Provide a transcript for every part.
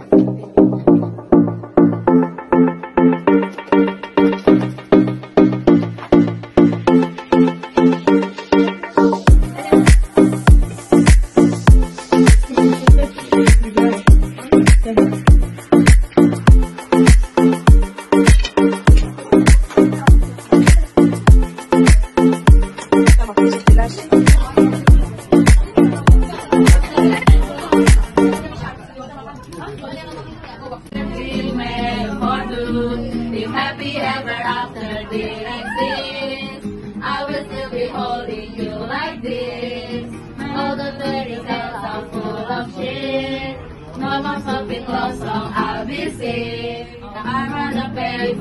If happy ever after did exist, I will still be holding you like this. All the fairy tales are full of shit. No more something love song I'll be singing. I'm on the fairy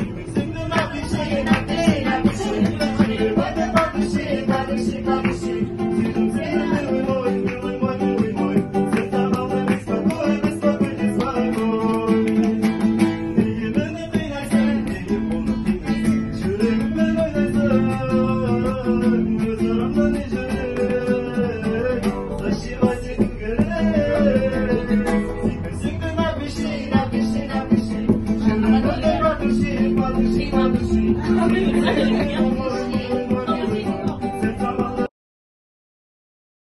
phone.